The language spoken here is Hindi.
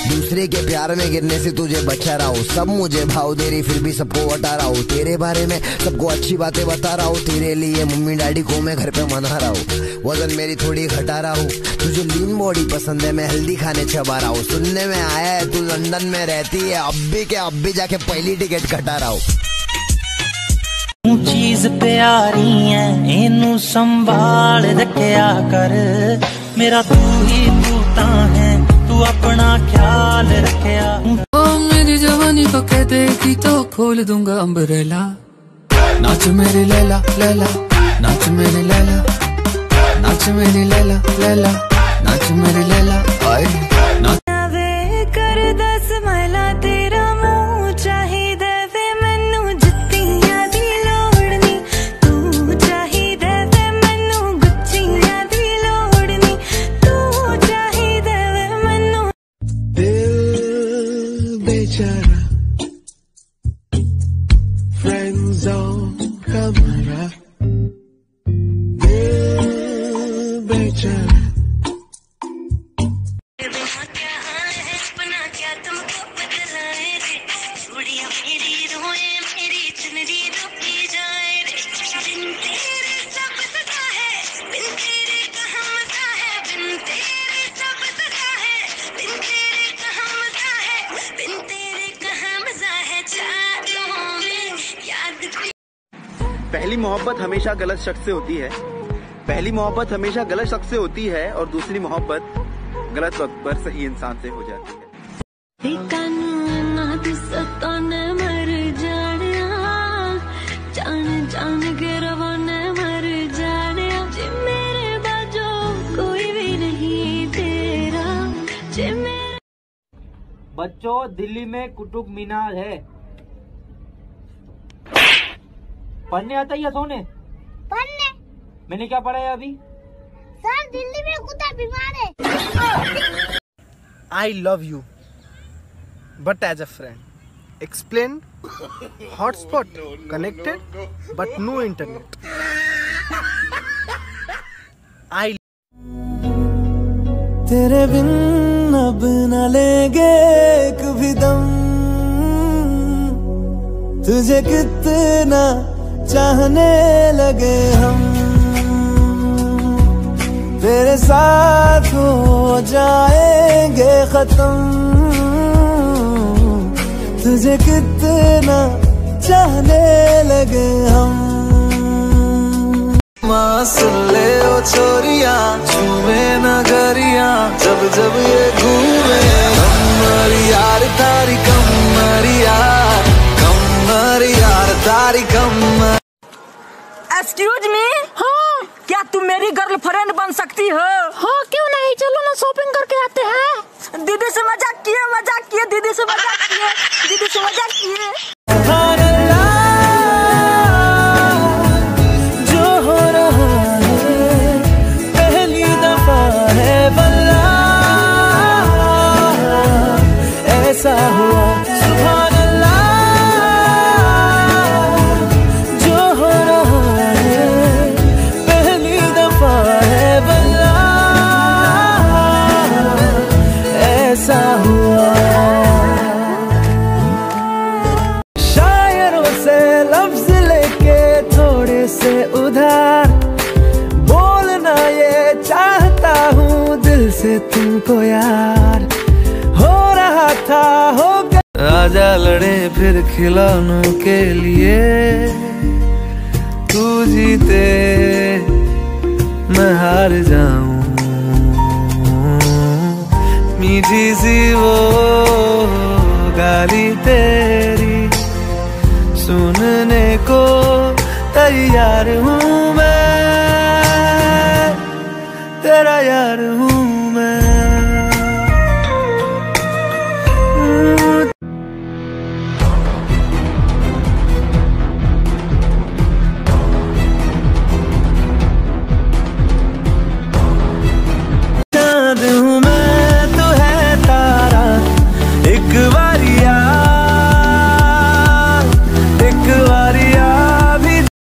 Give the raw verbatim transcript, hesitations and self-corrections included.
दूसरे के प्यार में गिरने से तुझे बचा रहा हूँ। सब मुझे भाव दे रही फिर भी सबको हटा रहा हूँ। तेरे बारे में सबको अच्छी बातें बता रहा हूँ। तेरे लिए मम्मी डैडी को मैं घर पे मना रहा हूँ। वजन मेरी थोड़ी घटा रहा हूँ। तुझे लीन बॉडी पसंद है, मैं हेल्दी खाने चबा रहा हूँ। सुनने में आया है तू लंदन में रहती है, अब भी के अब भी जाके पहली टिकट कटा रहा हूँ। चीज प्यारी है इनू संभाल रखया कर, मेरा तू ही तूता है, तू अपना ख्याल रखया। ओ मेरी जवानी को कह देगी तो खोल दूंगा अम्ब्रेला। नाच मेरी लैला लैला, नाच मेरी लैला, नाच मेरी लैला लैला, नाच मेरी लैला। आए नाच कर दस महिला तेरा मुँह चाहिए वे मैनू जुत्तियां दी लोड़नी, तू चाहिए वे मैनू गुच्चियां दी लोड़नी, तू चाहिए वे मैनू। दिल बेचारा फ्रेंड जोन हमारा, दिल बेचारा। पहली मोहब्बत हमेशा गलत शख्स से होती है, पहली मोहब्बत हमेशा गलत शख्स से होती है और दूसरी मोहब्बत गलत वक्त पर सही इंसान से हो जाती है। जान जान के रवाने मर जाने, मेरे बाजो कोई भी नहीं तेरा। बच्चों, दिल्ली में कुतुब मीनार है। पढ़ने आता है या सोने? पढ़ने। मैंने क्या पढ़ा है अभी? सर दिल्ली में कुत्ता बीमार है। I love you, but as a friend. Explain. Hotspot connected, but no internet. I. तेरे बिन अब न लेंगे एक भी दम, तुझे कितना चाहने लगे हम, तेरे साथ हो जाएंगे खत्म, तुझे कितना चाहने लगे हम। माँ सुन ले ओ छोरिया, झूमे नगरिया, जब जब ये घूमे कमर यार तारी कमर यार, कमर यार तारी कमर। एक्सक्यूज मी, हाँ क्या तुम मेरी गर्लफ्रेंड बन सकती हो? हाँ क्यों नहीं, चलो ना शॉपिंग करके आते हैं। दीदी से मजाक किए मजाक किए दीदी से मजाक किए दीदी से मजाक किए। जो हो रहा है पहली दफा है वल्ला, ऐसा हुआ सुभान अल्लाह, जो हो रहा है पहली दफा है वल्ला, ऐसा हुआ। शायरों से लफ्ज लेके थोड़े से उधार, बोलना ये चाहता हूँ दिल से तुमको यार, हो रहा था हो गया। आजा लड़े फिर खिलौनों के लिए, तू जीते मैं हार जाऊं, मीठी सी वो गाली तेरी सुनने को तैयार हूँ मैं, तेरा यार हूँ।